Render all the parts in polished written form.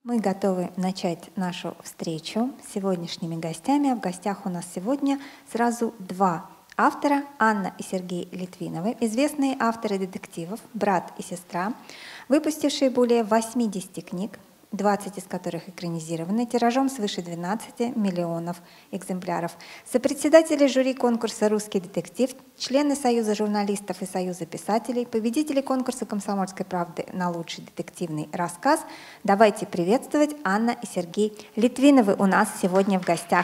Мы готовы начать нашу встречу с сегодняшними гостями. А в гостях у нас сегодня сразу два автора, Анна и Сергей Литвиновы, известные авторы детективов, брат и сестра, выпустившие более 80 книг, 20 из которых экранизированы, тиражом свыше 12 миллионов экземпляров. Сопредседатели жюри конкурса «Русский детектив», члены Союза журналистов и Союза писателей, победители конкурса «Комсомольской правды» на лучший детективный рассказ. Давайте приветствовать Анна и Сергей Литвиновы у нас сегодня в гостях.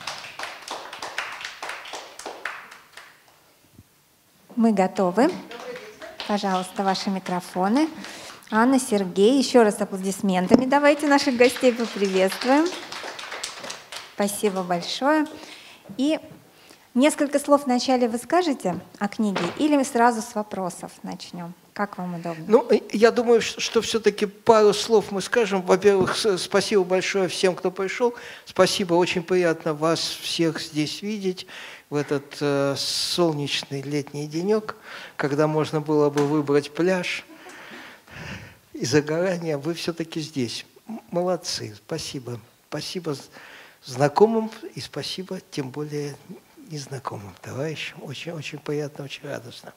Мы готовы. Пожалуйста, ваши микрофоны. Анна, Сергей, еще раз аплодисментами давайте наших гостей поприветствуем. Спасибо большое. И несколько слов вначале вы скажете о книге или мы сразу с вопросов начнем? Как вам удобно? Ну, я думаю, что все-таки пару слов мы скажем. Во-первых, спасибо большое всем, кто пришел. Спасибо, очень приятно вас всех здесь видеть в этот солнечный летний денек, когда можно было бы выбрать пляж и загорание. Вы все-таки здесь. Молодцы, спасибо. Спасибо знакомым и спасибо тем более незнакомым товарищам. Очень приятно, очень радостно.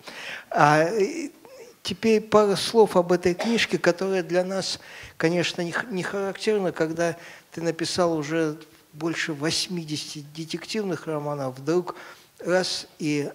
Теперь пару слов об этой книжке, которая для нас, конечно, не характерна, когда ты написал уже больше 80 детективных романов, вдруг раз и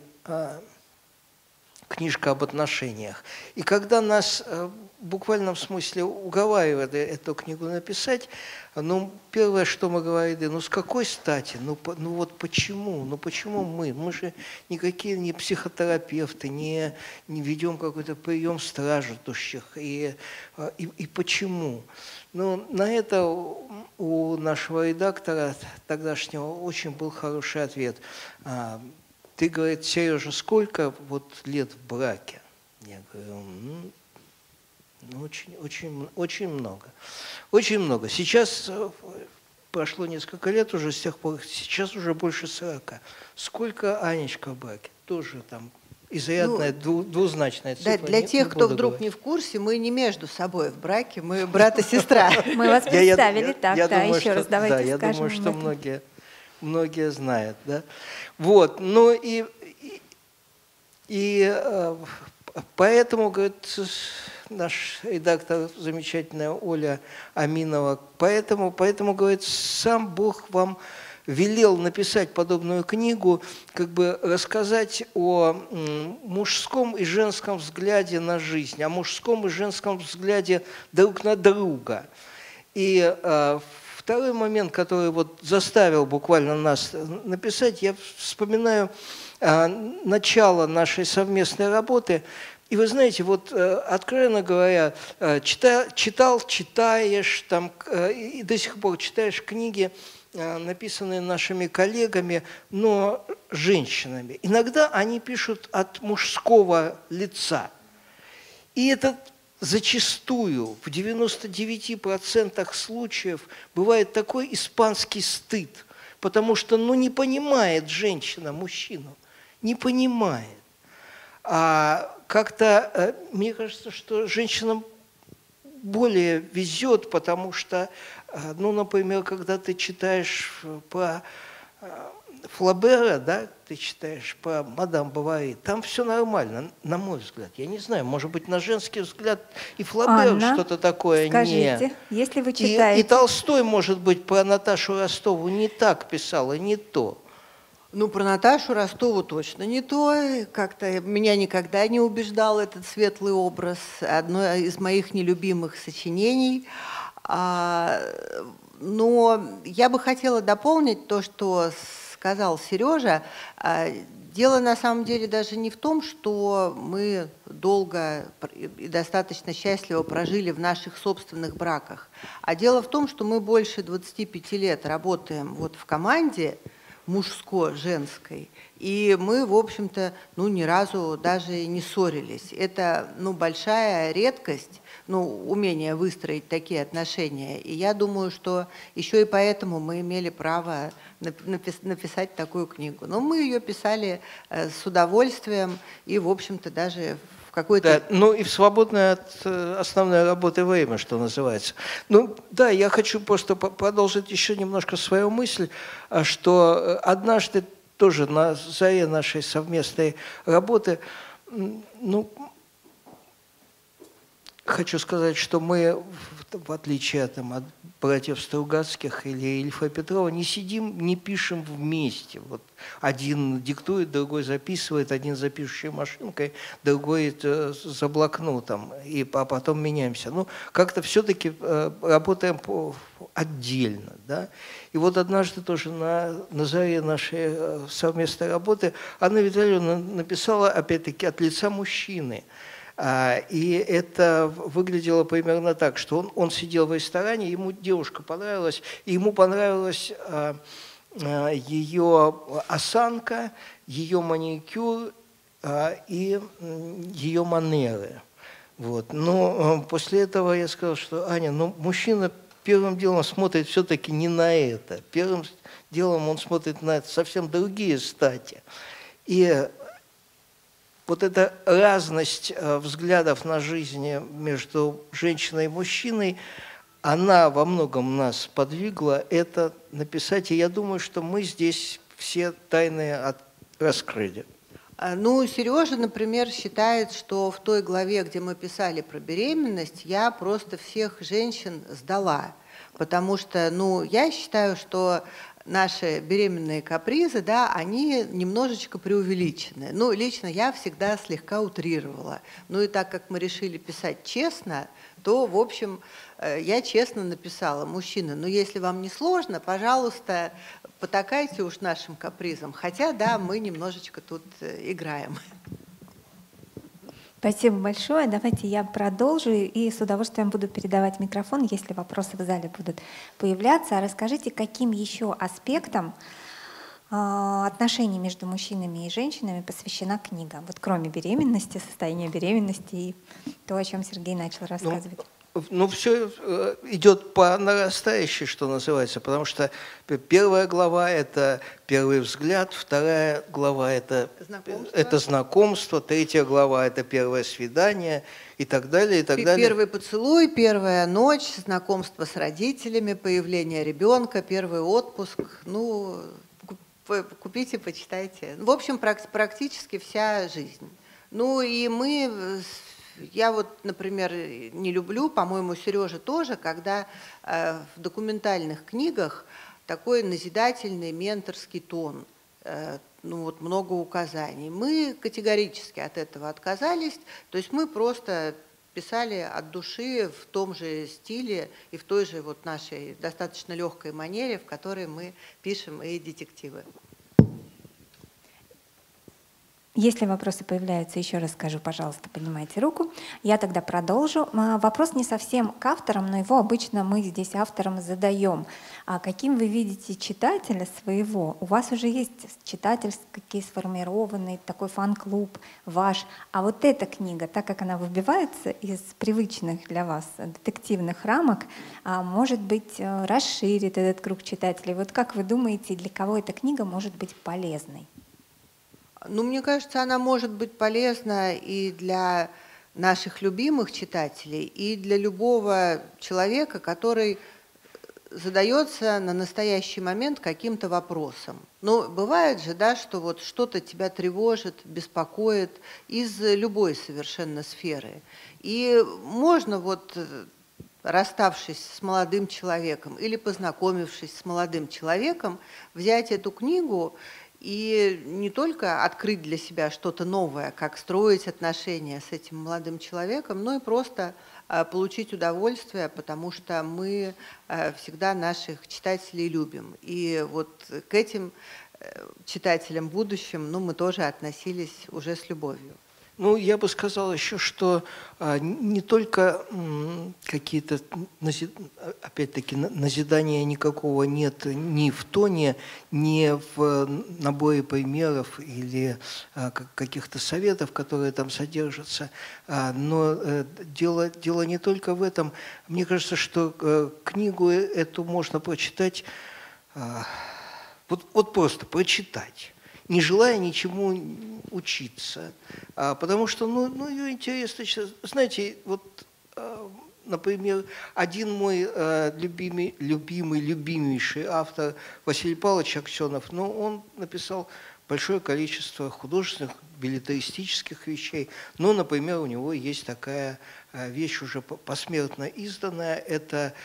книжка об отношениях. И когда нас в буквальном смысле уговаривали эту книгу написать, ну, первое, что мы говорили, ну, с какой стати? Ну вот почему? Ну, почему мы? Мы же никакие не психотерапевты, не ведем какой-то прием страждущих. И почему? Ну, на это у нашего редактора тогдашнего очень был хороший ответ. Ты, говорит, Сережа, сколько вот лет в браке? Я говорю, очень много. Очень много. Сейчас прошло несколько лет уже с тех пор, сейчас уже больше 40. Сколько Анечка в браке? Тоже там изрядная двузначная цифра. Да, для тех, кто вдруг не в курсе, мы не между собой в браке, мы брат и сестра. Мы вас представили так, да, еще раз давайте скажем. Я думаю, что многие знают, да. Вот, ну и поэтому, говорит, наш редактор замечательная Оля Аминова, поэтому, говорит, сам Бог вам велел написать подобную книгу, как бы рассказать о мужском и женском взгляде на жизнь, о мужском и женском взгляде друг на друга. И второй момент, который вот заставил буквально нас написать, я вспоминаю начало нашей совместной работы. И вы знаете, вот откровенно говоря, читаешь там, и до сих пор читаешь книги, написанные нашими коллегами, но женщинами. Иногда они пишут от мужского лица. И это зачастую, в 99% случаев, бывает такой испанский стыд, потому что не понимает женщина мужчину, не понимает. А как-то, мне кажется, что женщинам более везет, потому что, например, когда ты читаешь про Флабера, да, ты читаешь про мадам Бовари, там все нормально, на мой взгляд. Я не знаю, может быть, на женский взгляд и Флабер что-то такое скажите, если вы читаете... И Толстой, может быть, про Наташу Ростову не так писал, и не то. Ну, про Наташу Ростову точно не то. Как-то меня никогда не убеждал этот светлый образ. Одно из моих нелюбимых сочинений. Но я бы хотела дополнить то, что сказал Сережа. Дело на самом деле даже не в том, что мы долго и достаточно счастливо прожили в наших собственных браках, а дело в том, что мы больше 25 лет работаем вот в команде мужско-женской, и мы, в общем-то, ни разу даже не ссорились. Это, большая редкость, умение выстроить такие отношения. И я думаю, что еще и поэтому мы имели право написать такую книгу. Но мы ее писали с удовольствием и, в общем-то, даже какой-то... Да, ну и в свободное от основной работы время, что называется. Ну да, я хочу просто продолжить еще немножко свою мысль, что однажды тоже на заре нашей совместной работы, ну, хочу сказать, что мы, в отличие от братьев Стругацких или Ильфа Петрова, не сидим, не пишем вместе. Вот один диктует, другой записывает, один за пишущей машинкой, другой за блокнотом, и потом меняемся. Ну, как-то все-таки работаем отдельно. Да? И вот однажды тоже на заре нашей совместной работы Анна Витальевна написала, опять-таки, от лица мужчины. И это выглядело примерно так, что он сидел в ресторане, ему девушка понравилась, и ему понравилась ее осанка, ее маникюр и ее манеры. Вот. Но после этого я сказал, что Аня, ну мужчина первым делом смотрит все-таки не на это, первым делом он смотрит на совсем другие стати. И вот эта разность взглядов на жизнь между женщиной и мужчиной, она во многом нас подвигла это написать. И я думаю, что мы здесь все тайны раскрыли. Ну, Сережа, например, считает, что в той главе, где мы писали про беременность, я просто всех женщин сдала. Потому что, ну, я считаю, что наши беременные капризы, да, они немножечко преувеличены. Ну, лично я всегда слегка утрировала. Ну и так как мы решили писать честно, то, в общем, я честно написала: мужчины, ну если вам не сложно, пожалуйста, потакайте уж нашим капризам. Хотя, да, мы немножечко тут играем. Спасибо большое. Давайте я продолжу и с удовольствием буду передавать микрофон, если вопросы в зале будут появляться. А расскажите, каким еще аспектам отношений между мужчинами и женщинами посвящена книга? Вот кроме беременности, состояния беременности и то, о чем Сергей начал рассказывать. Ну, все идет по нарастающей, что называется, потому что первая глава – это первый взгляд, вторая глава – это знакомство, третья глава – это первое свидание и так далее, и так далее. Первый поцелуй, первая ночь, знакомство с родителями, появление ребенка, первый отпуск. Ну, купите, почитайте. В общем, практически вся жизнь. Ну и я вот, например, не люблю, по-моему, Сережа тоже, когда в документальных книгах такой назидательный менторский тон, ну вот много указаний. Мы категорически от этого отказались, то есть мы просто писали от души в том же стиле и в той же вот нашей достаточно легкой манере, в которой мы пишем и детективы. Если вопросы появляются, еще раз скажу, пожалуйста, поднимайте руку. Я тогда продолжу. Вопрос не совсем к авторам, но его обычно мы здесь авторам задаем. А каким вы видите читателя своего? У вас уже есть читательский сформированный такой фан-клуб ваш. А вот эта книга, так как она выбивается из привычных для вас детективных рамок, может быть, расширит этот круг читателей. Вот как вы думаете, для кого эта книга может быть полезной? Ну, мне кажется, она может быть полезна и для наших любимых читателей, и для любого человека, который задается на настоящий момент каким-то вопросом. Но бывает же, да, что вот что-то тебя тревожит, беспокоит из любой совершенно сферы. И можно вот, расставшись с молодым человеком или познакомившись с молодым человеком, взять эту книгу и не только открыть для себя что-то новое, как строить отношения с этим молодым человеком, но и просто получить удовольствие, потому что мы всегда наших читателей любим. И вот к этим читателям будущим, ну, мы тоже относились уже с любовью. Ну, я бы сказал еще, что не только какие-то, опять-таки, назидания никакого нет ни в тоне, ни в наборе примеров или каких-то советов, которые там содержатся. Но дело не только в этом. Мне кажется, что книгу эту можно прочитать, вот просто прочитать. не желая ничему учиться. Потому что, ее интересно, знаете, вот, например, один мой любимейший автор Василий Павлович Аксенов, он написал большое количество художественных, беллетристических вещей. Например, у него есть такая вещь, уже посмертно изданная, это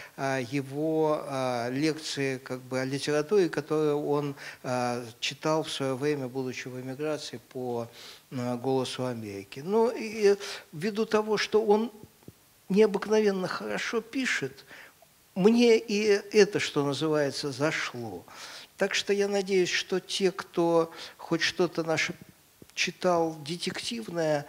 его лекции о литературе, которую он читал в свое время, будучи в эмиграции, по «Голосу Америки». И ввиду того, что он необыкновенно хорошо пишет, мне и это, что называется, зашло. Так что я надеюсь, что те, кто хоть что-то наше читал детективное,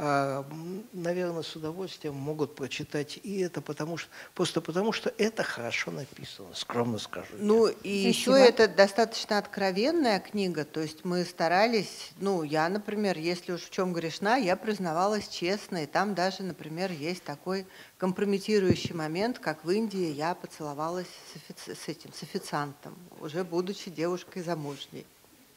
наверное, с удовольствием могут прочитать и это, просто потому что это хорошо написано, скромно скажу. И еще это достаточно откровенная книга, то есть мы старались, я, например, если уж в чем грешна, я признавалась честно, и там даже, например, есть такой компрометирующий момент, как в Индии я поцеловалась с официантом, уже будучи девушкой замужней.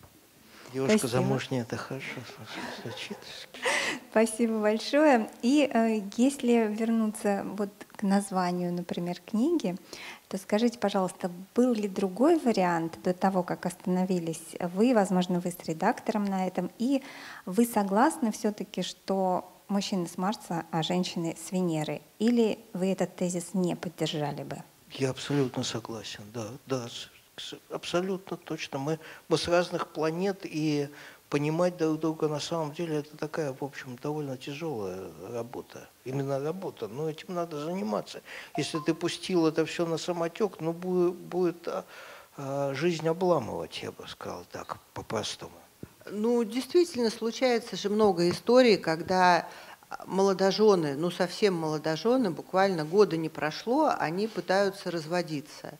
Девушка замужняя, это хорошо звучит. Спасибо большое. И если вернуться к названию, например, книги, то скажите, пожалуйста, был ли другой вариант до того, как остановились вы, возможно, вы с редактором на этом, и вы согласны все-таки, что мужчины с Марса, а женщины с Венеры, или вы этот тезис не поддержали бы? Я абсолютно согласен, да. Абсолютно точно. Мы с разных планет, и понимать друг друга на самом деле это такая, в общем, довольно тяжелая работа. Именно работа, но этим надо заниматься. Если ты пустил это все на самотек, будет жизнь обламывать, я бы сказал так, по-простому. Действительно, случается же много историй, когда молодожены, совсем молодожены, буквально года не прошло, они пытаются разводиться.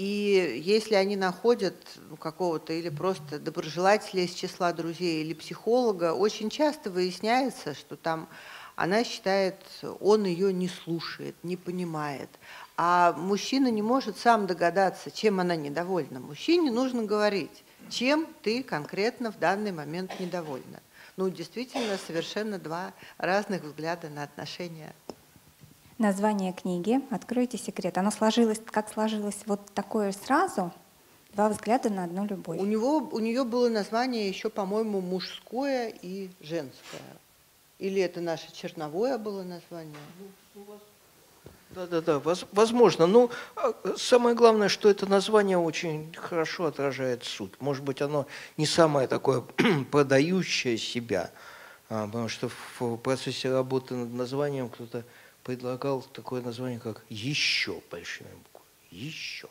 И если они находят какого-то или просто доброжелателя из числа друзей или психолога, очень часто выясняется, что там она считает, он ее не слушает, не понимает. А мужчина не может сам догадаться, чем она недовольна. Мужчине нужно говорить, чем ты конкретно в данный момент недовольна. Действительно, совершенно два разных взгляда на отношения. Название книги, откройте секрет, оно сложилось, как сложилось вот такое сразу, два взгляда на одну любовь. У нее было название еще, по-моему, мужское и женское. Или это наше черновое было название? Да, возможно. Самое главное, что это название очень хорошо отражает суть. Может быть, оно не самое такое продающее себя, потому что в процессе работы над названием кто-то предлагал такое название, как «Еще» большими буквами. «Еще».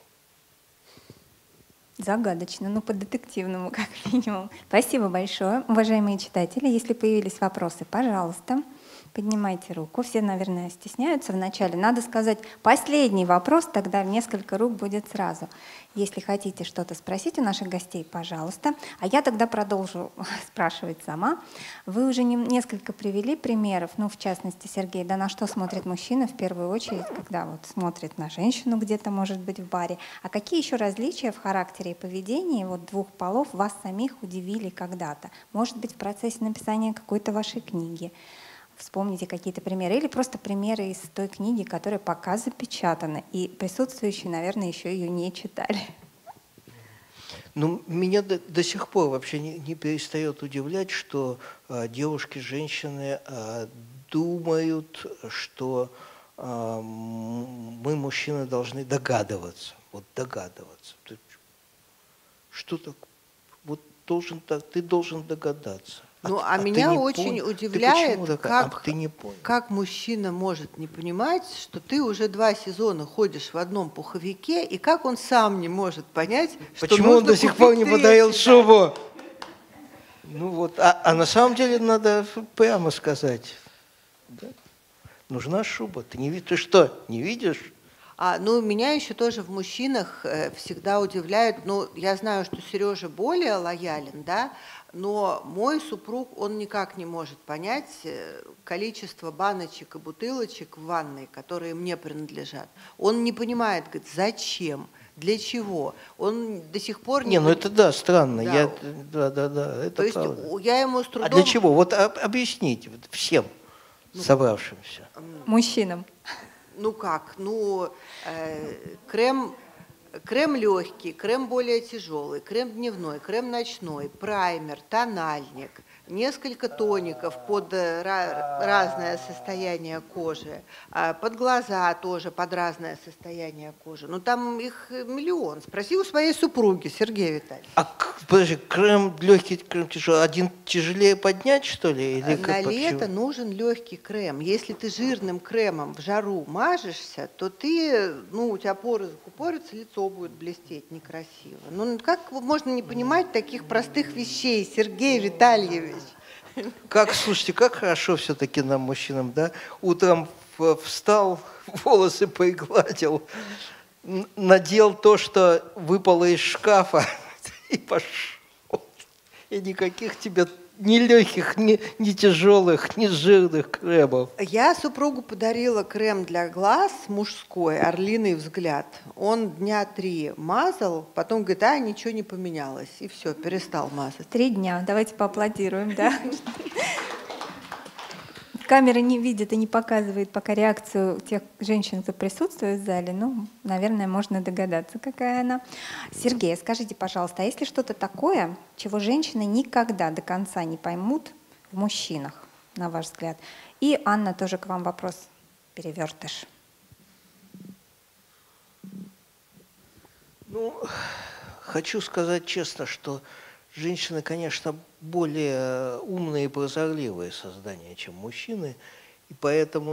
Загадочно, по-детективному, как минимум. Спасибо большое. Уважаемые читатели, если появились вопросы, пожалуйста, поднимайте руку. Все, наверное, стесняются вначале. Надо сказать последний вопрос, тогда несколько рук будет сразу. Если хотите что-то спросить у наших гостей, пожалуйста. А я тогда продолжу спрашивать сама. Вы уже несколько привели примеров, в частности, Сергей, на что смотрит мужчина в первую очередь, когда смотрит на женщину где-то, может быть, в баре. А какие еще различия в характере и поведении двух полов вас самих удивили когда-то? Может быть, в процессе написания какой-то вашей книги? Вспомните какие-то примеры, или просто примеры из той книги, которая пока запечатана, и присутствующие, наверное, еще ее не читали. Меня до сих пор вообще не перестает удивлять, что девушки, женщины думают, что мы, мужчины, должны догадываться. Догадываться. Что так? Ты должен догадаться. Меня очень удивляет, как мужчина может не понимать, что ты уже 2 сезона ходишь в одном пуховике, и как он сам не может понять, что почему он до сих пор не подарил шубу? А на самом деле надо прямо сказать. Да? Нужна шуба. Ты что, не видишь? Меня еще тоже в мужчинах всегда удивляет, я знаю, что Сережа более лоялен, да, но мой супруг, он никак не может понять количество баночек и бутылочек в ванной, которые мне принадлежат. Он не понимает, говорит, зачем? Для чего? Он до сих пор Не, ну это да, странно. Да. Да, это То есть правда. я ему с трудом... А для чего? Вот объясните вот всем собравшимся. Мужчинам. Ну как? Ну, крем легкий, крем более тяжелый, крем дневной, крем ночной, праймер, тональник, несколько тоников под разное состояние кожи, под глаза тоже под разное состояние кожи. Ну там их миллион. Спроси у своей супруги, Сергей Витальевич. Подожди, крем легкий, крем тяжелый. Один тяжелее поднять, что ли? Или На лето почему? нужен легкий крем. Если ты жирным кремом в жару мажешься, то ты, ну, у тебя поры закупорятся, лицо будет блестеть некрасиво. Ну, как можно не понимать таких простых вещей, Сергей Витальевич? Слушайте, как хорошо все-таки нам, мужчинам, да? Утром встал, волосы пригладил, надел то, что выпало из шкафа, и пошел. И никаких тебе ни легких, ни тяжелых, ни жирных кремов. Я супругу подарила крем для глаз мужской, «Орлиный взгляд». Он дня 3 мазал, потом говорит, ничего не поменялось. И все, перестал мазать. 3 дня. Давайте поаплодируем, да? Камера не видит и не показывает пока реакцию тех женщин, кто присутствует в зале. Ну, наверное, можно догадаться, какая она. Сергей, скажите, пожалуйста, а есть ли что-то такое, чего женщины никогда до конца не поймут в мужчинах, на ваш взгляд? И, Анна, тоже к вам вопрос. Перевертыш. Ну, хочу сказать честно, что женщины, конечно, более умные и прозорливые создания, чем мужчины, и поэтому,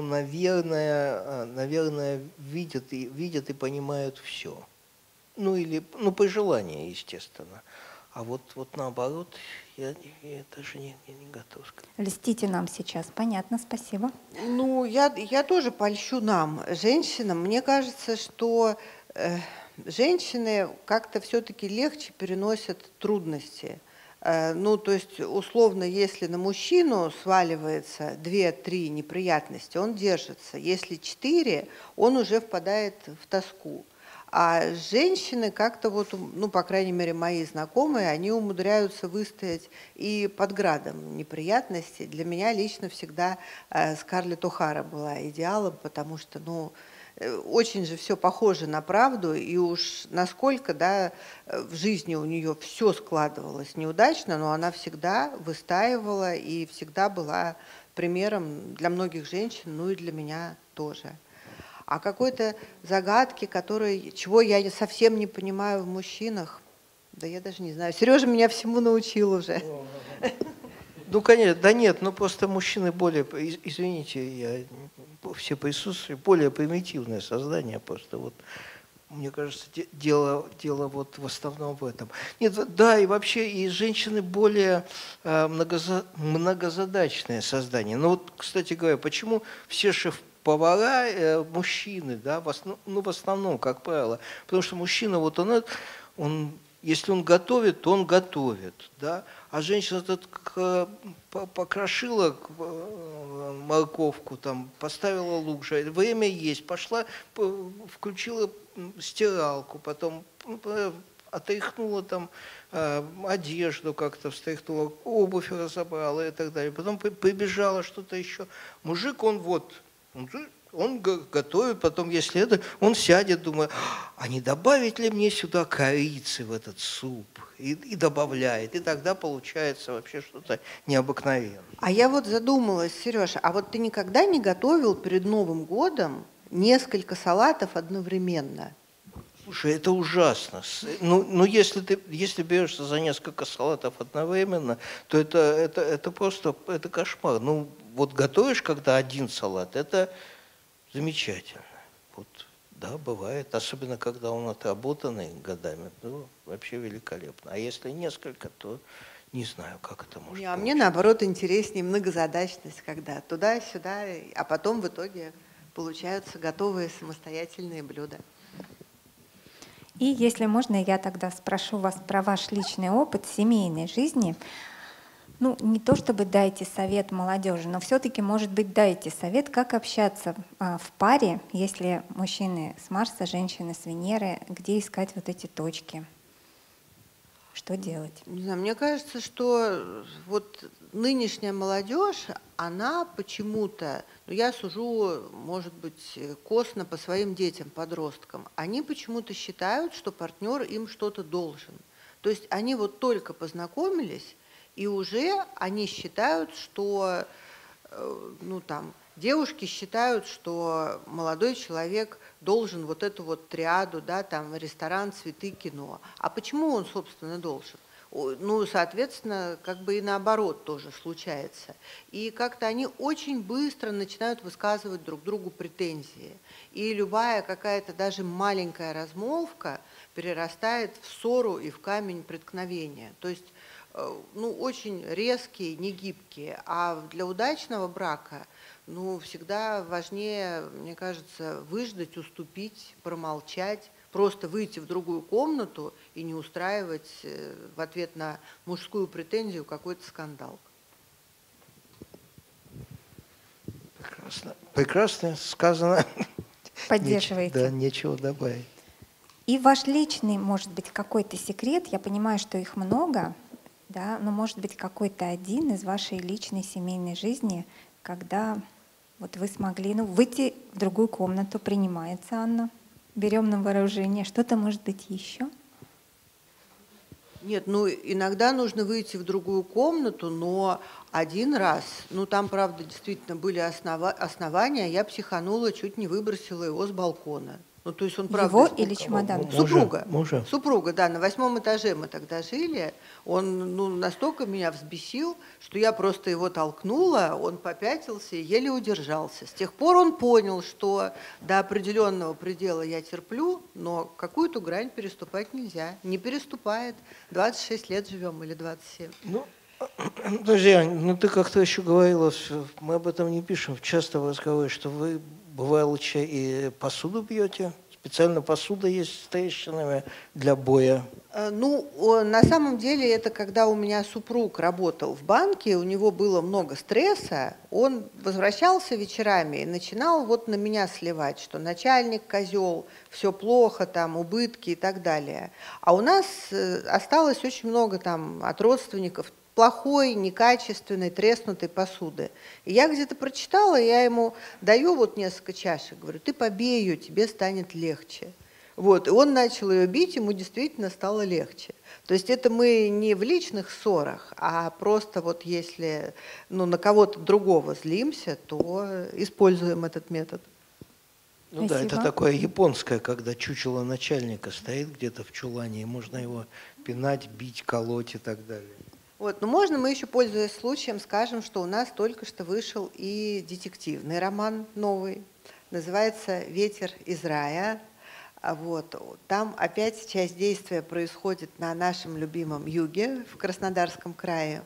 наверное, видят и понимают все. Ну, по желанию, естественно. А вот наоборот, я даже не готов сказать. Льстите нам сейчас. Понятно, спасибо. Ну, я тоже польщу нам, женщинам. Мне кажется, что женщины как-то все-таки легче переносят трудности. Ну, то есть, условно, если на мужчину сваливается 2-3 неприятности, он держится. Если 4, он уже впадает в тоску. А женщины как-то вот, ну, по крайней мере, мои знакомые, они умудряются выстоять и под градом неприятностей. Для меня лично всегда Скарлетт О'Хара была идеалом, потому что, ну, очень же все похоже на правду, и уж насколько, да, в жизни у нее все складывалось неудачно, но она всегда выстаивала и всегда была примером для многих женщин, ну и для меня тоже. А какой-то загадки, чего я совсем не понимаю в мужчинах, да я даже не знаю. Сережа меня всему научил уже. Ну, конечно, да нет, но просто мужчины более, извините, все присутствующие, более примитивное создание просто вот. Мне кажется, дело вот в основном в этом. Нет, да, и вообще и женщины более многозадачное создание. Ну вот, кстати говоря, почему все шеф-повара мужчины, да, в основном, как правило, потому что мужчина, вот он если он готовит, то он готовит, да, а женщина тут покрошила морковку, там, поставила лук жарить, время есть, пошла, включила стиралку, потом отряхнула там одежду как-то, встряхнула, обувь разобрала и так далее. Потом прибежала что-то еще. Мужик, он готовит, потом, если он сядет, думает, а не добавить ли мне сюда корицы в этот суп? И добавляет. И тогда получается вообще что-то необыкновенное. А я вот задумалась, Сережа, а вот ты никогда не готовил перед Новым годом несколько салатов одновременно? Слушай, это ужасно. Ну если берешься за несколько салатов одновременно, то это просто кошмар. Ну, вот готовишь, когда один салат, это замечательно. Вот, да, бывает. Особенно, когда он отработанный годами. Ну, вообще великолепно. А если несколько, то не знаю, как это может быть. А мне, наоборот, интереснее многозадачность, когда туда-сюда, а потом в итоге получаются готовые самостоятельные блюда. И если можно, я тогда спрошу вас про ваш личный опыт семейной жизни. Ну, не то чтобы дайте совет молодежи, но все-таки, может быть, дайте совет, как общаться в паре, если мужчины с Марса, женщины с Венеры, где искать вот эти точки, что делать? Не знаю, мне кажется, что вот нынешняя молодежь, она почему-то, ну я сужу, может быть, косвенно по своим детям, подросткам, они почему-то считают, что партнер им что-то должен. То есть они вот только познакомились, и уже они считают, что, ну там, девушки считают, что молодой человек должен вот эту вот триаду, да, там, ресторан, цветы, кино. А почему он, собственно, должен? Ну, соответственно, как бы и наоборот тоже случается. И как-то они очень быстро начинают высказывать друг другу претензии. И любая какая-то даже маленькая размолвка перерастает в ссору и в камень преткновения. То есть, ну, очень резкие, негибкие. А для удачного брака, ну, всегда важнее, мне кажется, выждать, уступить, промолчать, просто выйти в другую комнату и не устраивать в ответ на мужскую претензию какой-то скандал. Прекрасно. Прекрасно сказано. Поддерживаете? Да, нечего добавить. И ваш личный, может быть, какой-то секрет, я понимаю, что их много, да, но может быть какой-то один из вашей личной семейной жизни, когда вот вы смогли, ну, выйти в другую комнату, принимается, Анна, берем на вооружение, что-то может быть еще? Нет, ну иногда нужно выйти в другую комнату, но один раз, ну там, правда, действительно были основания, я психанула, чуть не выбросила его с балкона. Ну, то есть он, правда, Его или чемодан? Супруга. Мужа. Супруга, да, на 8-м этаже мы тогда жили. Он, ну, настолько меня взбесил, что я просто его толкнула, он попятился и еле удержался. С тех пор он понял, что до определенного предела я терплю, но какую-то грань переступать нельзя. Не переступает. 26 лет живем или 27. Ну, друзья, ну ты как-то еще говорила, мы об этом не пишем, часто в разговоре, что вы, бывало, и посуду бьете. Специально посуда есть с трещинами для боя. Ну, на самом деле, это когда у меня супруг работал в банке, у него было много стресса, он возвращался вечерами и начинал вот на меня сливать, что начальник козел, все плохо, там, убытки и так далее. А у нас осталось очень много там от родственников плохой, некачественной, треснутой посуды. И я где-то прочитала, я ему даю вот несколько чашек, говорю, ты побей ее, тебе станет легче. Вот, и он начал ее бить, ему действительно стало легче. То есть это мы не в личных ссорах, а просто вот если, ну, на кого-то другого злимся, то используем этот метод. Ну да, это такое японское, когда чучело начальника стоит где-то в чулане, и можно его пинать, бить, колоть и так далее. Вот, но можно мы еще, пользуясь случаем, скажем, что у нас только что вышел и детективный роман новый, называется «Ветер из рая». Вот. Там опять часть действия происходит на нашем любимом юге, в Краснодарском крае.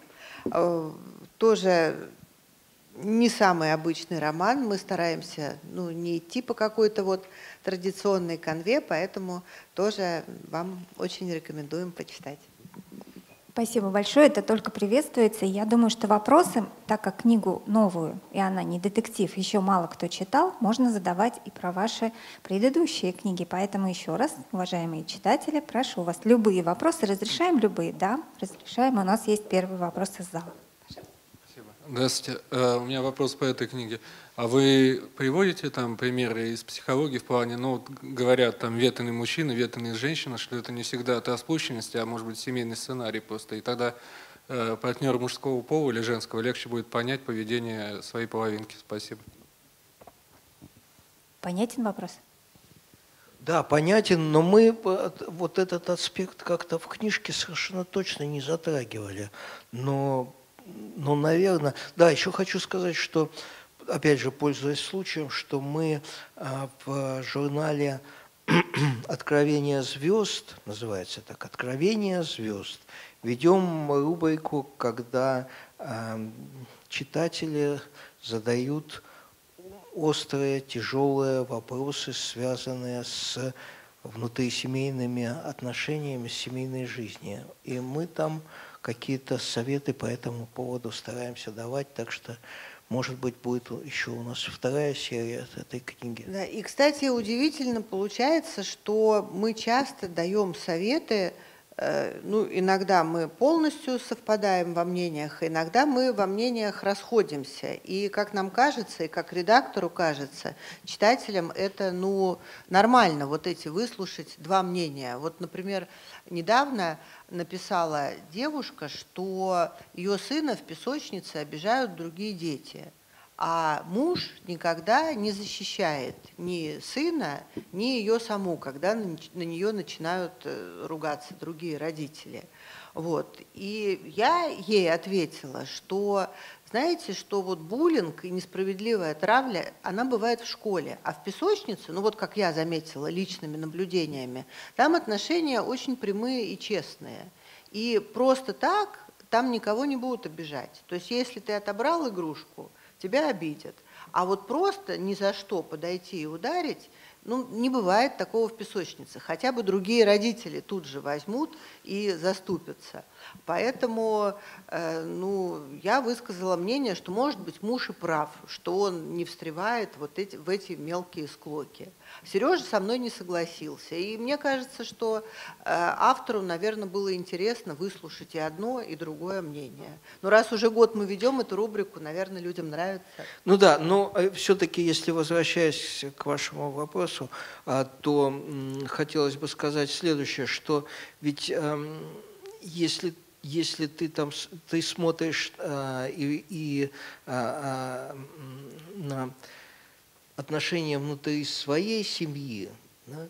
Тоже не самый обычный роман, мы стараемся, ну, не идти по какой-то вот традиционной канве, поэтому тоже вам очень рекомендуем почитать. Спасибо большое, это только приветствуется. Я думаю, что вопросы, так как книгу новую, и она не детектив, еще мало кто читал, можно задавать и про ваши предыдущие книги. Поэтому еще раз, уважаемые читатели, прошу вас, любые вопросы, разрешаем любые? Да, разрешаем. У нас есть первый вопрос из зала. Спасибо. Здравствуйте. У меня вопрос по этой книге. А вы приводите там примеры из психологии в плане, ну, вот говорят, там, ветреный мужчина, ветреная женщина, что это не всегда от распущенности, а может быть семейный сценарий просто. И тогда партнеру мужского пола или женского легче будет понять поведение своей половинки. Спасибо. Понятен вопрос? Да, понятен, но мы вот этот аспект как-то в книжке совершенно точно не затрагивали. Но, наверное, да, еще хочу сказать, что опять же, пользуясь случаем, что мы в журнале «Откровение звезд», называется так, «Откровение звезд», ведем рубрику, когда читатели задают острые, тяжелые вопросы, связанные с внутрисемейными отношениями, с семейной жизнью. И мы там какие-то советы по этому поводу стараемся давать, так что, может быть, будет еще у нас вторая серия этой книги. Да, и, кстати, удивительно получается, что мы часто даем советы, ну, иногда мы полностью совпадаем во мнениях, иногда мы во мнениях расходимся. И, как нам кажется, и как редактору кажется, читателям это, ну, нормально, вот эти выслушать два мнения. Вот, например, недавно написала девушка, что ее сына в песочнице обижают другие дети. А муж никогда не защищает ни сына, ни ее саму, когда на нее начинают ругаться другие родители. Вот. И я ей ответила, что, знаете, что вот буллинг и несправедливая травля, она бывает в школе, а в песочнице, ну вот как я заметила личными наблюдениями, там отношения очень прямые и честные. И просто так там никого не будут обижать. То есть если ты отобрал игрушку, тебя обидят. А вот просто ни за что подойти и ударить, ну, не бывает такого в песочнице. Хотя бы другие родители тут же возьмут и заступятся. Поэтому ну, я высказала мнение, что, может быть, муж и прав, что он не встревает вот в эти мелкие склоки. Сережа со мной не согласился. И мне кажется, что автору, наверное, было интересно выслушать и одно, и другое мнение. Но раз уже год мы ведем эту рубрику, наверное, людям нравится. Ну да, но все-таки, если возвращаясь к вашему вопросу, то хотелось бы сказать следующее, что ведь если ты смотришь на отношения внутри своей семьи, да,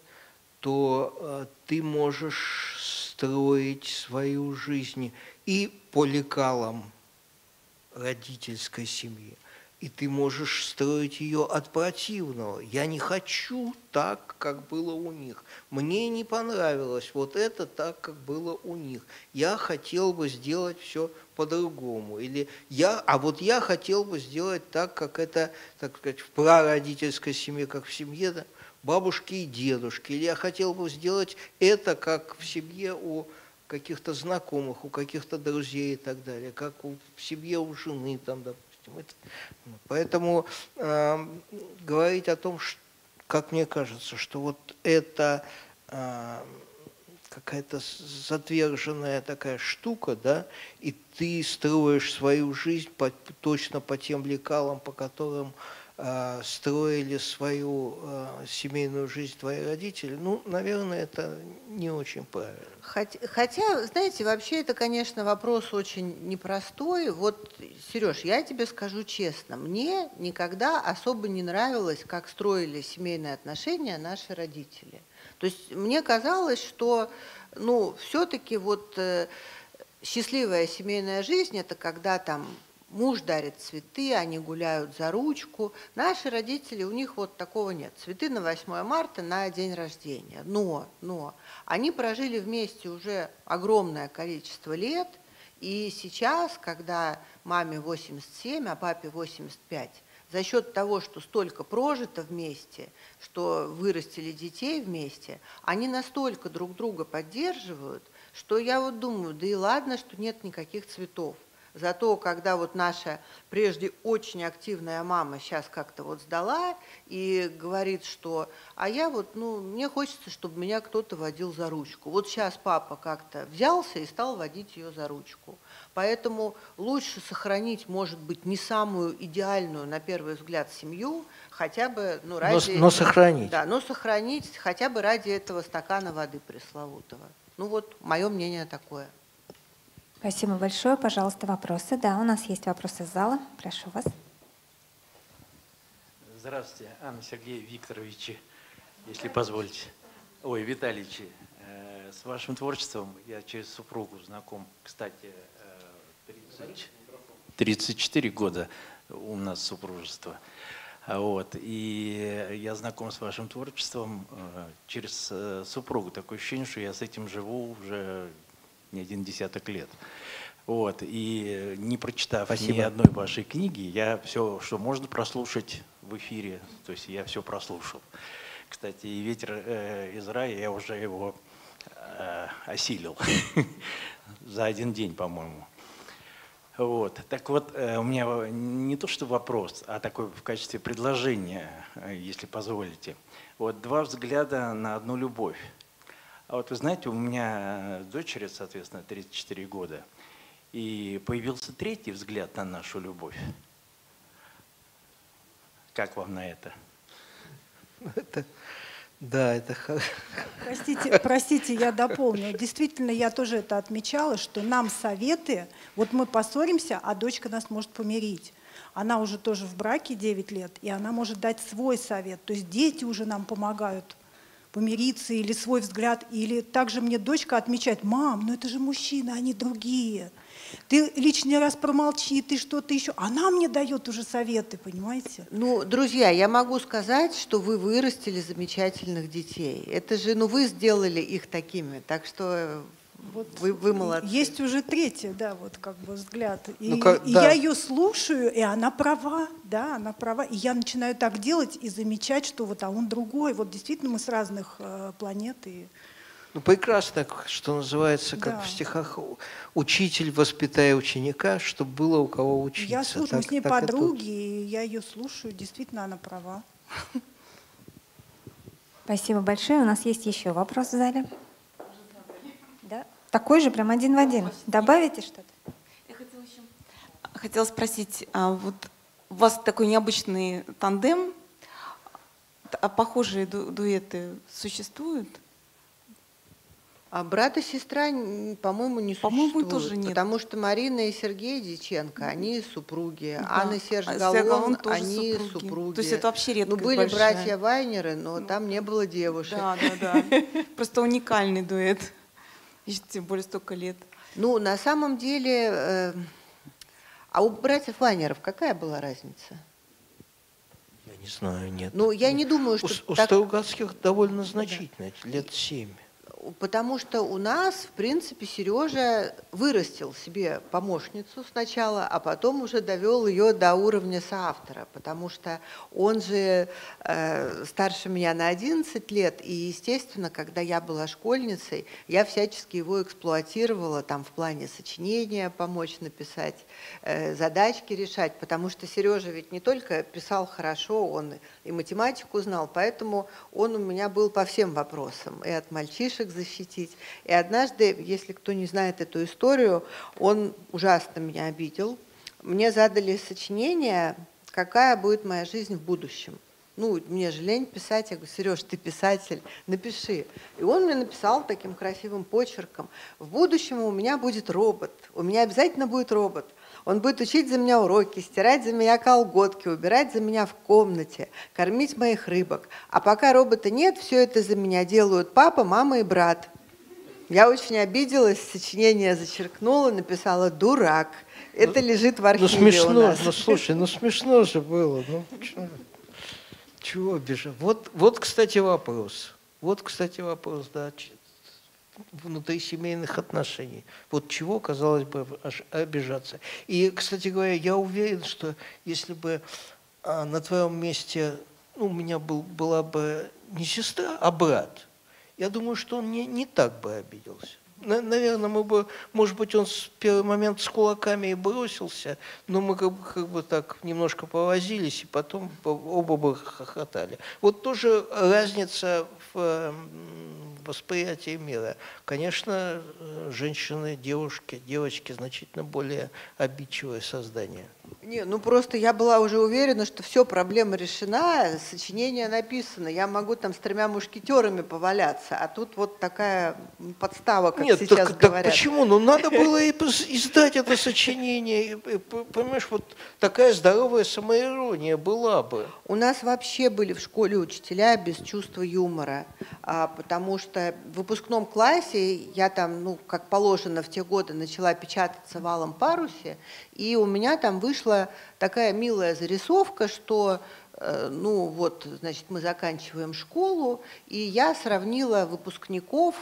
то ты можешь строить свою жизнь и по лекалам родительской семьи, и ты можешь строить ее от противного. Я не хочу так, как было у них. Мне не понравилось вот это так, как было у них. Я хотел бы сделать все по-другому. Или я хотел бы сделать так, как это, так сказать, в прародительской семье, как в семье, да, бабушки и дедушки. Или я хотел бы сделать это, как в семье у каких-то знакомых, у каких-то друзей и так далее, как в семье у жены, там, допустим. Поэтому говорить о том, что, как мне кажется, что вот это какая-то затверженная такая штука, да, и ты строишь свою жизнь точно по тем лекалам, по которым строили свою семейную жизнь твои родители, ну, наверное, это не очень правильно. Хотя, знаете, вообще это, конечно, вопрос очень непростой. Вот, Сереж, я тебе скажу честно, мне никогда особо не нравилось, как строили семейные отношения наши родители. То есть мне казалось, что, ну, все-таки вот счастливая семейная жизнь – это когда там муж дарит цветы, они гуляют за ручку. Наши родители, у них вот такого нет. Цветы на 8 марта, на день рождения. Но они прожили вместе уже огромное количество лет, и сейчас, когда маме 87, а папе 85, за счет того, что столько прожито вместе, что вырастили детей вместе, они настолько друг друга поддерживают, что я вот думаю, да и ладно, что нет никаких цветов. Зато, когда вот наша прежде очень активная мама сейчас как-то вот сдала и говорит, что а я вот, ну, мне хочется, чтобы меня кто-то водил за ручку. Вот сейчас папа как-то взялся и стал водить ее за ручку. Поэтому лучше сохранить, может быть, не самую идеальную, на первый взгляд, семью, хотя бы, ну, ради... Но сохранить. Да, но сохранить хотя бы ради этого стакана воды пресловутого. Ну вот, мое мнение такое. Спасибо большое. Пожалуйста, вопросы. Да, у нас есть вопросы из зала. Прошу вас. Здравствуйте, Анна Сергей Викторович, если позволите. Ой, Витальевич, с вашим творчеством я через супругу знаком, кстати, 34 года у нас супружество. Вот, и я знаком с вашим творчеством через супругу. Такое ощущение, что я с этим живу уже не один десяток лет. Вот, и не прочитав Спасибо. ни одной вашей книги, я все, что можно прослушать в эфире, то есть я все прослушал. Кстати, и «Ветер из рая», я уже его осилил за один день, по-моему. Вот. Так вот, у меня не то что вопрос, а такой в качестве предложения, если позволите. Вот 2 взгляда на одну любовь. А вот вы знаете, у меня дочери, соответственно, 34 года, и появился 3-й взгляд на нашу любовь. Как вам на это? Да, это Простите, я дополню. Действительно, я тоже это отмечала, что нам советы, вот мы поссоримся, а дочка нас может помирить. Она уже тоже в браке 9 лет, и она может дать свой совет. То есть дети уже нам помогают помириться или свой взгляд. Или также мне дочка отмечает: мам, ну это же мужчины, они другие. Ты лишний раз промолчи, ты что-то еще. Она мне дает уже советы, понимаете? Ну, друзья, я могу сказать, что вы вырастили замечательных детей. Это же, ну, вы сделали их такими, так что Вот вы молодцы. есть уже 3-й, да, вот как бы взгляд. И, Ну, как- и да. я ее слушаю, и она права, да, она права. И я начинаю так делать и замечать, что вот, а он другой. Вот действительно мы с разных планет. И... Ну, прекрасно, что называется, как Да. в стихах, учитель, воспитая ученика, чтобы было у кого учиться. Я слушаю, мы Так- с ней так и тут. подруги, и я ее слушаю, действительно она права. Спасибо большое. У нас есть еще вопрос в зале. Да? Такой же, прям один в один. Добавите что-то? Я хотела спросить, вот у вас такой необычный тандем, а похожие дуэты существуют? А брат и сестра, по-моему, не По-моему, существуют. тоже нет. Потому что Марина и Сергей Дьяченко, они супруги. Да. Анна и Серж А Галлон, Галлон тоже они супруги. супруги. То есть это вообще редкость Ну, были большая. братья Вайнеры, но там не было девушек. Да. Просто уникальный дуэт. И тем более столько лет. Ну, на самом деле, а у братьев Вайнеров какая была разница? Я не знаю, нет. Ну, я не думаю, У, что у так- Стругацких довольно значительно, лет 7. Потому что у нас, в принципе, Сережа вырастил себе помощницу сначала, а потом уже довел ее до уровня соавтора, потому что он же старше меня на 11 лет, и, естественно, когда я была школьницей, я всячески его эксплуатировала там в плане сочинения, помочь написать, задачки решать, потому что Сережа ведь не только писал хорошо, он и математику знал, поэтому он у меня был по всем вопросам, и от мальчишек защитить. И однажды, если кто не знает эту историю, он ужасно меня обидел. Мне задали сочинение, какая будет моя жизнь в будущем. Ну, мне же лень писать. Я говорю: Сереж, ты писатель, напиши. И он мне написал таким красивым почерком: в будущем у меня будет робот, у меня обязательно будет робот. Он будет учить за меня уроки, стирать за меня колготки, убирать за меня в комнате, кормить моих рыбок. А пока робота нет, все это за меня делают папа, мама и брат. Я очень обиделась, сочинение зачеркнула, написала: дурак. Это лежит в архиве Ну смешно, у нас. ну слушай, ну смешно же было. Ну, чего обижать? Вот, кстати, вопрос. Вот, кстати, вопрос, да, внутрисемейных отношений. Вот чего, казалось бы, обижаться. И, кстати говоря, я уверен, что если бы на твоем месте, ну, у меня была бы не сестра, а брат, я думаю, что он не так бы обиделся. Наверное, мы бы, может быть, он в первый момент с кулаками и бросился, но мы как бы так немножко повозились, и потом оба бы хохотали. Вот тоже разница в восприятии мира. Конечно, женщины, девочки значительно более обидчивые создания. Не, ну просто я была уже уверена, что все, проблема решена, сочинение написано, я могу там с 3 мушкетерами поваляться, а тут вот такая подстава, как Нет, сейчас так говорят. почему? Ну надо было и издать это сочинение, понимаешь, вот такая здоровая самоирония была бы. У нас вообще были в школе учителя без чувства юмора, потому что в выпускном классе я там, ну, как положено в те годы, начала печататься в «Алом парусе», и у меня там вышла такая милая зарисовка, что, ну вот, значит, мы заканчиваем школу, и я сравнила выпускников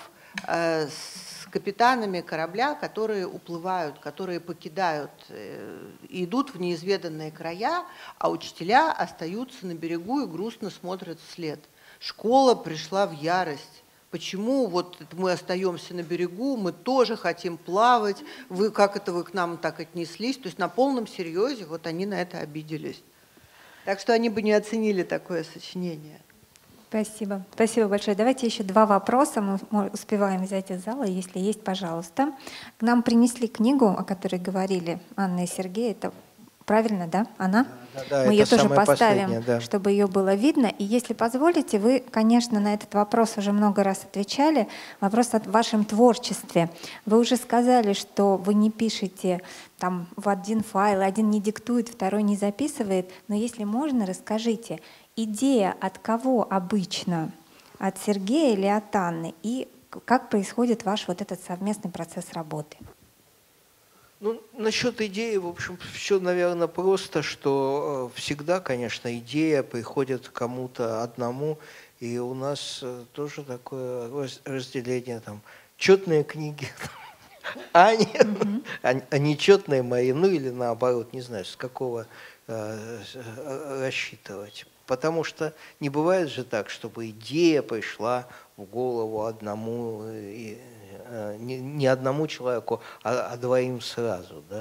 с капитанами корабля, которые уплывают, которые покидают и идут в неизведанные края, а учителя остаются на берегу и грустно смотрят вслед. Школа пришла в ярость. Почему вот мы остаемся на берегу, мы тоже хотим плавать, вы как это вы к нам так отнеслись? То есть на полном серьезе вот они на это обиделись. Так что они бы не оценили такое сочинение. Спасибо. Спасибо большое. Давайте еще два вопроса мы успеваем взять из зала, если есть, пожалуйста. К нам принесли книгу, о которой говорили Анна и Сергей. Это правильно, да? Она? Да, мы ее это тоже самое поставим, последнее, да. чтобы ее было видно. И если позволите, вы, конечно, на этот вопрос уже много раз отвечали. Вопрос о вашем творчестве. Вы уже сказали, что вы не пишете там в один файл, один не диктует, второй не записывает. Но если можно, расскажите, идея от кого обычно? От Сергея или от Анны? И как происходит ваш вот этот совместный процесс работы? Ну, насчет идеи, в общем, все, наверное, просто, что всегда, конечно, идея приходит кому-то одному, и у нас тоже такое разделение, там, четные книги, а нечетные мои, ну или наоборот, не знаю, с какого рассчитывать. Потому что не бывает же так, чтобы идея пришла в голову одному, не одному человеку, а двоим сразу, да?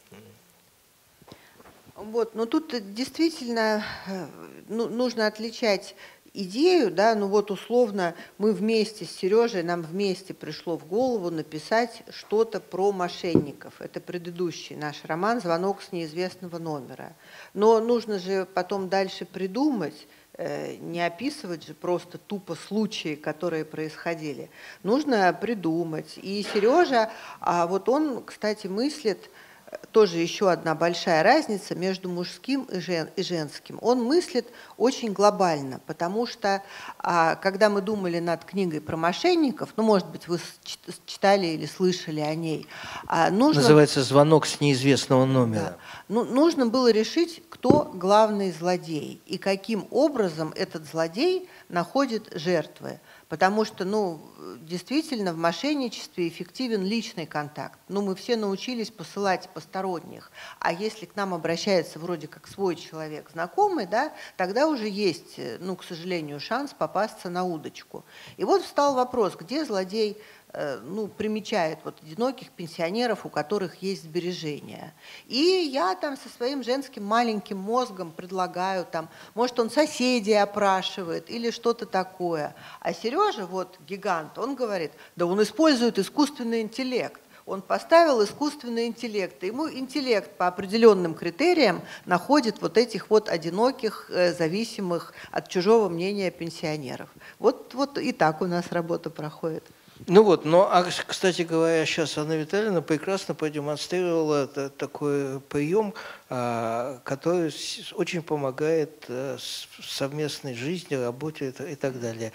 Вот, но тут действительно нужно отличать идею, да, ну вот условно мы вместе с Сережей, нам вместе пришло в голову написать что-то про мошенников. Это предыдущий наш роман «Звонок с неизвестного номера». Но нужно же потом дальше придумать, не описывать же просто тупо случаи, которые происходили. Нужно придумать. И Сережа, вот он, кстати, мыслит, тоже еще одна большая разница между мужским и женским. Он мыслит очень глобально, потому что, когда мы думали над книгой про мошенников, ну, может быть, вы читали или слышали о ней. Называется «Звонок с неизвестного номера». Да. Ну, нужно было решить, кто главный злодей и каким образом этот злодей находит жертвы. Потому что, ну, действительно, в мошенничестве эффективен личный контакт. Ну, мы все научились посылать посторонних. А если к нам обращается вроде как свой человек, знакомый, да, тогда уже есть, ну, к сожалению, шанс попасться на удочку. И вот встал вопрос, где злодей, ну, примечает вот одиноких пенсионеров, у которых есть сбережения. И я там со своим женским маленьким мозгом предлагаю, там, может, он соседей опрашивает или что-то такое. А Сережа, вот гигант, он говорит, да он использует искусственный интеллект. Он поставил искусственный интеллект, и ему интеллект по определенным критериям находит вот этих вот одиноких, зависимых от чужого мнения пенсионеров. Вот и так у нас работа проходит. Ну вот, кстати говоря, сейчас Анна Витальевна прекрасно продемонстрировала такой прием, который очень помогает в совместной жизни, работе и так далее.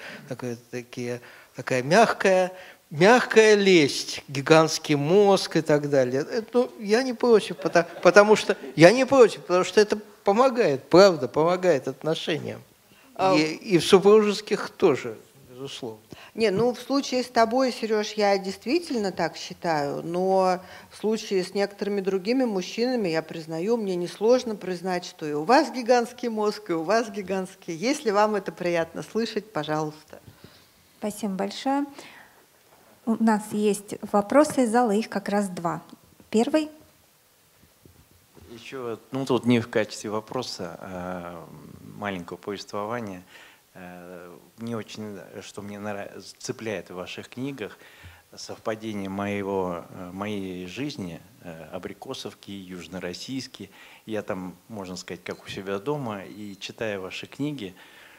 Такая мягкая лесть, гигантский мозг и так далее. Ну, я не против, потому что это помогает, правда, помогает отношениям. И в супружеских тоже, безусловно. Не, ну в случае с тобой, Сереж, я действительно так считаю, но в случае с некоторыми другими мужчинами, я признаю, мне несложно признать, что и у вас гигантский мозг, и у вас гигантский. Если вам это приятно слышать, пожалуйста. Спасибо большое. У нас есть вопросы из зала, их как раз два. Первый. Еще, ну тут не в качестве вопроса, а маленького повествования. Мне очень, что мне цепляет в ваших книгах, совпадение моей жизни, Абрикосовки, Южно-Российский. Я там, можно сказать, как у себя дома, и читая ваши книги,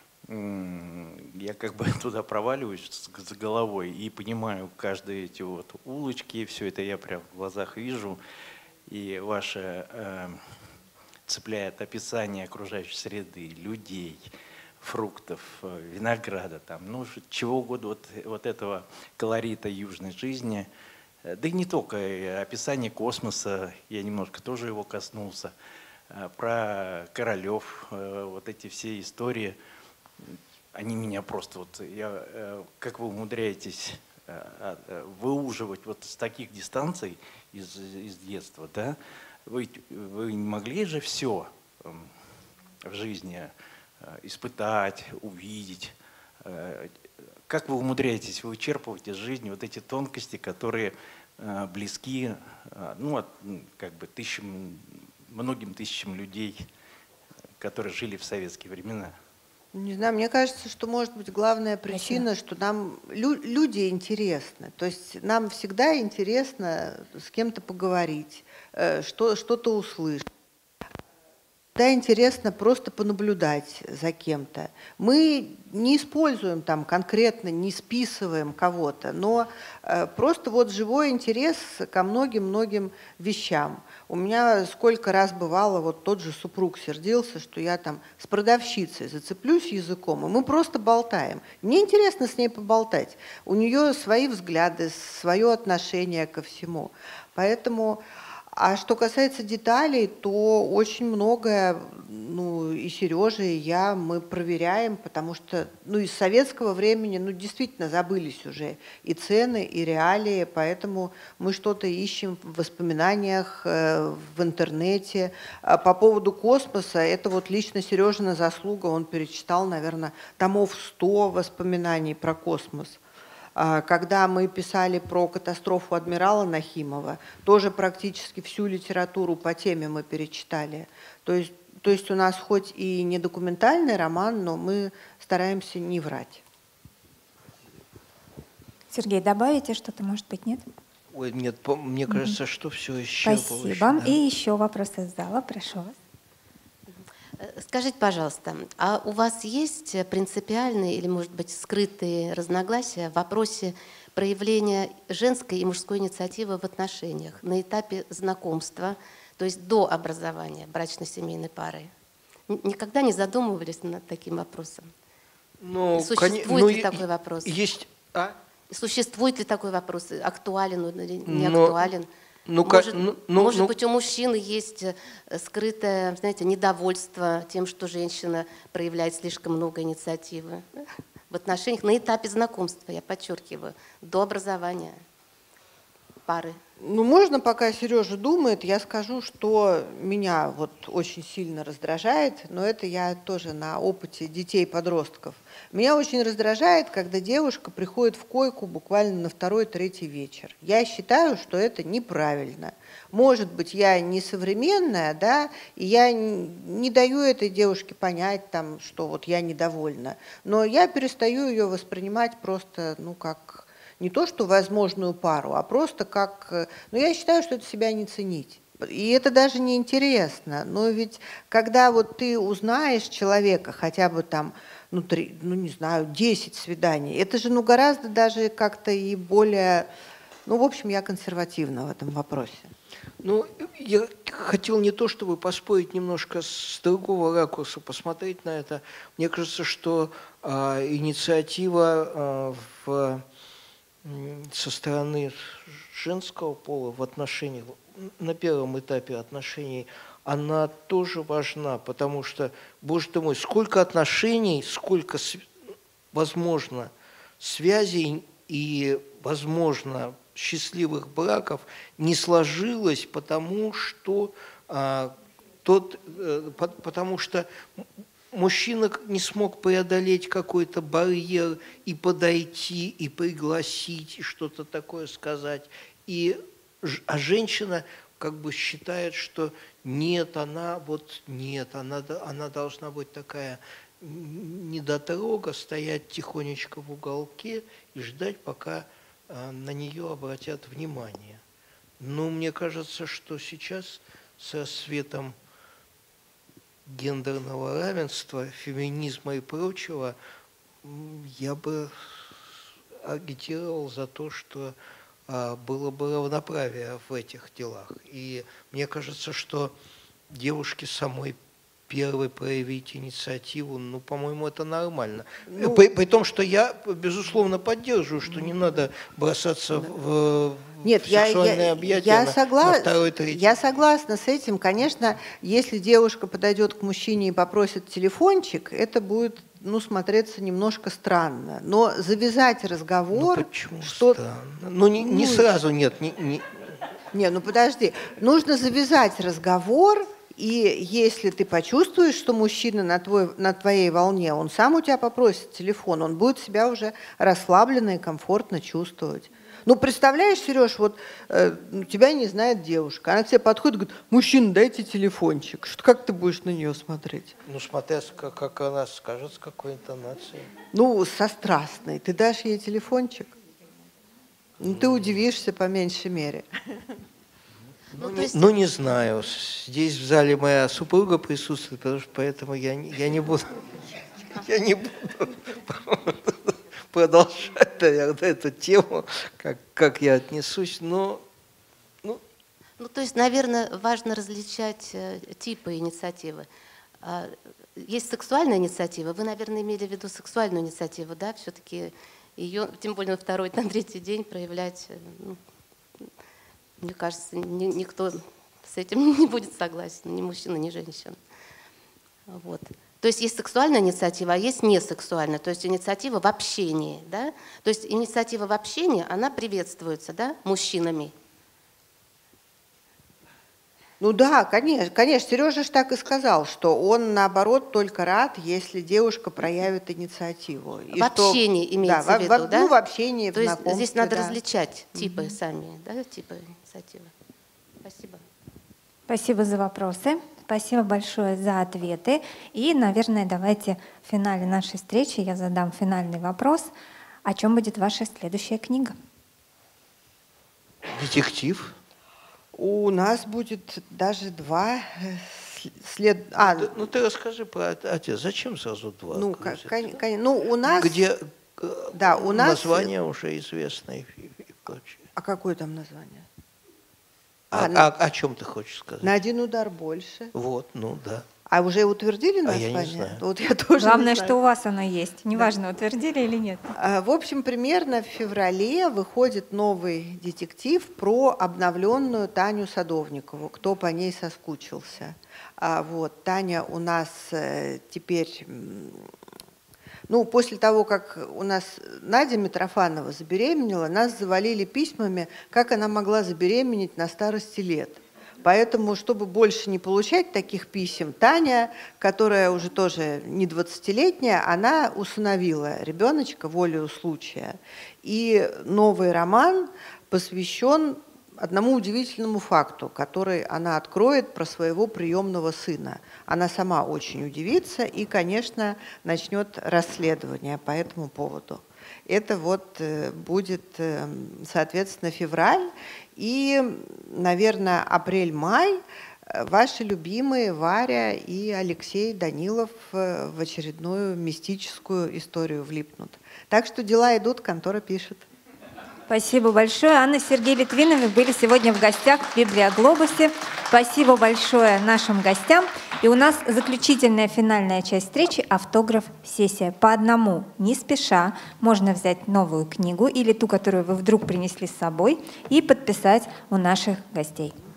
я как бы туда проваливаюсь с головой и понимаю каждые эти вот улочки, все это я прям в глазах вижу. И ваше цепляет описание окружающей среды, людей, фруктов, винограда, там, ну, чего угодно, вот этого колорита южной жизни. Да и не только, описание космоса, я немножко тоже его коснулся, про королев, вот эти все истории, они меня просто, вот, как вы умудряетесь выуживать вот с таких дистанций из детства, да? Вы не могли же все в жизни испытать, увидеть. как вы умудряетесь вычерпывать из жизни вот эти тонкости, которые близки, ну, как бы многим тысячам людей, которые жили в советские времена? Не знаю, мне кажется, что, может быть, главная причина, что нам люди интересны. То есть нам всегда интересно с кем-то поговорить, что-то услышать. Да, интересно просто понаблюдать за кем-то. Мы не используем там конкретно, не списываем кого-то, но просто вот живой интерес ко многим-многим вещам. У меня сколько раз бывало, вот тот же супруг сердился, что я там с продавщицей зацеплюсь языком, и мы просто болтаем. Мне интересно с ней поболтать. У нее свои взгляды, свое отношение ко всему. Поэтому... А что касается деталей, то очень многое, ну, и Сережа, и я, мы проверяем, потому что, ну, из советского времени, ну, действительно забылись уже и цены, и реалии, поэтому мы что-то ищем в воспоминаниях, в интернете. А по поводу космоса, это вот лично Сережина заслуга, он перечитал, наверное, томов 100 воспоминаний про космос. Когда мы писали про катастрофу адмирала Нахимова, тоже практически всю литературу по теме мы перечитали. То есть у нас хоть и не документальный роман, но мы стараемся не врать. Сергей, добавите что-то, может быть, нет? Ой, нет, мне кажется, что все исчерпывающе. Спасибо. Да. И еще вопрос из зала, прошу вас. Скажите, пожалуйста, а у вас есть принципиальные или, может быть, скрытые разногласия в вопросе проявления женской и мужской инициативы в отношениях на этапе знакомства, то есть до образования брачно-семейной пары? Никогда не задумывались над таким вопросом? Ну, Существует ли такой вопрос? Есть. Существует ли такой вопрос? Актуален он или не актуален? Может быть, у мужчины есть скрытое, знаете, недовольство тем, что женщина проявляет слишком много инициативы в отношениях на этапе знакомства, я подчеркиваю, до образования пары. Ну, можно, пока Сережа думает, я скажу, что меня вот очень сильно раздражает, но это я тоже на опыте детей-подростков. Меня очень раздражает, когда девушка приходит в койку буквально на 2-3 вечер. Я считаю, что это неправильно. Может быть, я не современная, да, и я не даю этой девушке понять, там, что вот я недовольна, но я перестаю ее воспринимать просто, ну, как... Не то, что возможную пару, а просто как... Ну, я считаю, что это себя не ценить. И это даже не интересно. Но ведь когда вот ты узнаешь человека хотя бы там, ну, 3, ну, не знаю, 10 свиданий, это же, ну, гораздо даже как-то и более... Ну, в общем, я консервативна в этом вопросе. Ну, я хотел не то, чтобы поспорить немножко с другого ракурса, посмотреть на это. Мне кажется, что инициатива со стороны женского пола в отношениях, на первом этапе отношений, она тоже важна, потому что, боже ты мой, сколько отношений, сколько, возможно, связей и, возможно, счастливых браков не сложилось, потому что мужчина не смог преодолеть какой-то барьер и подойти, и пригласить, и что-то такое сказать. А женщина как бы считает, что нет, она должна быть такая недотрога, стоять тихонечко в уголке и ждать, пока на нее обратят внимание. Но мне кажется, что сейчас с расцветом гендерного равенства, феминизма и прочего, я бы агитировал за то, что было бы равноправие в этих делах. И мне кажется, что девушке самой первой проявить инициативу, ну, по-моему, это нормально. При том, что я, безусловно, поддерживаю, что не надо бросаться в сексуальные объятия на 2-3. Я согласна с этим. Конечно, если девушка подойдет к мужчине и попросит телефончик, это будет, ну, смотреться немножко странно. Но завязать разговор... Ну, почему странно? Ну, не сразу, нет. Не, ну подожди. Нужно завязать разговор И если ты почувствуешь, что мужчина на твоей волне, он сам у тебя попросит телефон, он будет себя уже расслабленно и комфортно чувствовать. Ну, представляешь, Сереж, вот тебя не знает девушка, она к тебе подходит и говорит: мужчина, дайте телефончик. Как ты будешь на нее смотреть? Ну, смотря, как она скажет, с какой интонацией. Ну, со страстной. Ты дашь ей телефончик? Ну, ты удивишься по меньшей мере. Ну, не знаю. Здесь в зале моя супруга присутствует, поэтому я не буду продолжать, наверное, эту тему, как я отнесусь. Ну, то есть, наверное, важно различать типы инициативы. Есть сексуальная инициатива. Вы, наверное, имели в виду сексуальную инициативу, да? Все-таки ее, тем более на второй, на третий день проявлять, мне кажется, никто с этим не будет согласен, ни мужчина, ни женщина. Вот. То есть есть сексуальная инициатива, а есть несексуальная, то есть инициатива в общении. Да? То есть инициатива в общении, она приветствуется, да, мужчинами. Ну да, конечно. Сережа же так и сказал, что он, наоборот, только рад, если девушка проявит инициативу. В общении имеется в виду, да? Ну, в общении, в знакомстве. То есть здесь надо да. различать типы сами, да, типы инициативы. Спасибо. Спасибо за вопросы. Спасибо большое за ответы. И, наверное, давайте в финале нашей встречи я задам финальный вопрос. О чем будет ваша следующая книга? Детектив. У нас будет даже два Ну, ты расскажи про отец. Зачем сразу два? Ну, у нас... Где да, у нас... название уже известное и прочее. А какое там название? О чем ты хочешь сказать? На один удар больше. Вот, ну да. А уже утвердили название? Я не знаю. Вот я тоже Главное, не знаю. что у вас оно есть. Неважно, утвердили или нет. В общем, примерно в феврале выходит новый детектив про обновленную Таню Садовникову, кто по ней соскучился. Вот, Таня у нас теперь... Ну, после того, как у нас Надя Митрофанова забеременела, нас завалили письмами, как она могла забеременеть на старости лет. Поэтому, чтобы больше не получать таких писем, Таня, которая уже тоже не 20-летняя, она усыновила ребеночка волею случая. И новый роман посвящен одному удивительному факту, который она откроет про своего приемного сына. Она сама очень удивится и, конечно, начнет расследование по этому поводу. Это вот будет, соответственно, февраль и, наверное, апрель-май. Ваши любимые Варя и Алексей Данилов в очередную мистическую историю влипнут. Так что дела идут, контора пишет. Спасибо большое. Анна и Сергей Литвиновы были сегодня в гостях в Библиоглобусе. Спасибо большое нашим гостям. И у нас заключительная финальная часть встречи — автограф-сессия. По одному, не спеша, можно взять новую книгу или ту, которую вы вдруг принесли с собой, и подписать у наших гостей.